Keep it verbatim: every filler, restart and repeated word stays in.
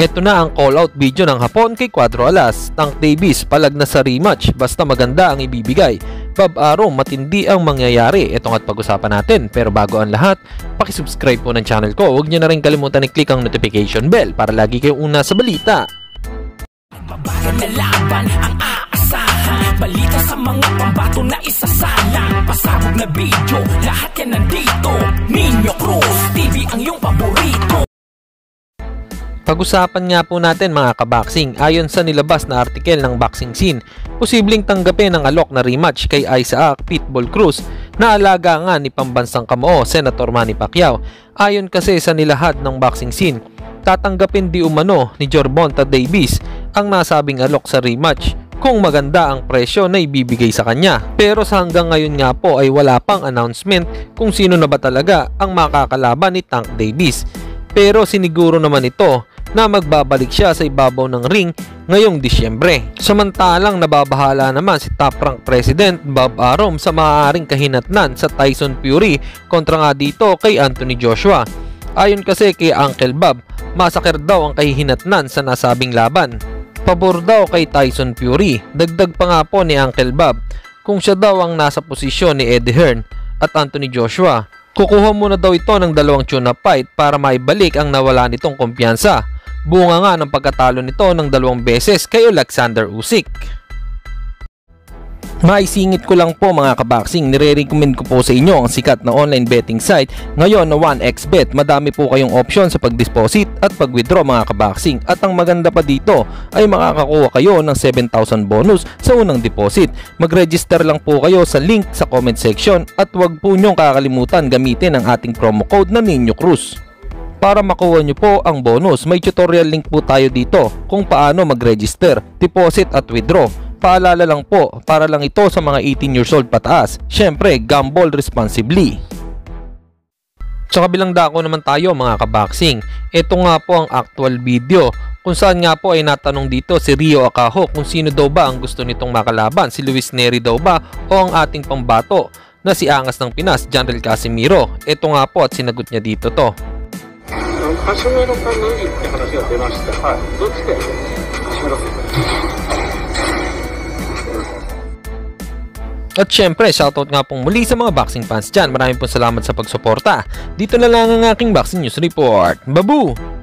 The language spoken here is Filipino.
Ito na ang call-out video ng hapon kay Quadro Alas. Tank Davis, palag na sa rematch, basta maganda ang ibibigay. Bob Araw, matindi ang mangyayari. Ito nga't pag-usapan natin. Pero bago ang lahat, pakisubscribe po ng channel ko. Huwag niyo na rin kalimutan i-click ang notification bell para lagi kayong una sa balita. Magbabagan na laban ang aasahan, balita sa mga pambato na isasalang, pasabog na video, lahat yan nandito. Ninyo Cruz T V ang iyong paborito. Pag-usapan nga po natin mga kaboxing, ayon sa nilabas na artikel ng Boxing Scene, posibleng tanggapin ang alok na rematch kay Isaac Pitbull Cruz na alaga nga ni pambansang kamoo Senator Manny Pacquiao. Ayon kasi sa nilahad ng Boxing Scene, tatanggapin di umano ni Jorbonta Davis ang nasabing alok sa rematch kung maganda ang presyo na ibibigay sa kanya. Pero sa hanggang ngayon nga po ay wala pang announcement kung sino na ba talaga ang makakalaban ni Tank Davis. Pero siniguro naman ito na magbabalik siya sa ibabaw ng ring ngayong Disyembre. Samantalang nababahala naman si top rank President Bob Arum sa maaaring kahinatnan sa Tyson Fury kontra nga dito kay Anthony Joshua. Ayon kasi kay Uncle Bob, masakir daw ang kahihinatnan sa nasabing laban. Pabor daw kay Tyson Fury. Dagdag pa nga po ni Uncle Bob, kung siya daw ang nasa posisyon ni Eddie Hearn at Anthony Joshua, kukuha muna daw ito ng dalawang tune-up fight para maibalik ang nawala nitong kumpiyansa. Bunga nga ng pagkatalo nito ng dalawang beses kay Alexander Usyk. Maisingit ko lang po mga kaboxing, nire-recommend ko po sa inyo ang sikat na online betting site ngayon na one x bet. Madami po kayong option sa pag-deposit at pag-withdraw mga kaboxing. At ang maganda pa dito ay makakakuha kayo ng seven thousand bonus sa unang deposit. Mag-register lang po kayo sa link sa comment section at huwag po nyong kakalimutan gamitin ang ating promo code na Ninyo Cruz. Para makuha nyo po ang bonus, may tutorial link po tayo dito kung paano mag-register, deposit at withdraw. Paalala lang po, para lang ito sa mga eighteen years old pataas. Syempre, gamble responsibly. Sa kabilang dako naman tayo mga kaboxing. Ito nga po ang actual video kung saan nga po ay natanong dito si Rio Akaho kung sino daw ba ang gusto nitong makalaban, si Luis Neri daw ba o ang ating pambato na si Angas ng Pinas, General Casimero. Ito nga po at sinagot niya dito to. Casimero pa niliって話が出ました。はい。どっちでCasimero. At syempre, shoutout nga pong muli sa mga boxing fans dyan. Maraming po salamat sa pagsuporta. Dito na lang ang aking boxing news report. Babu!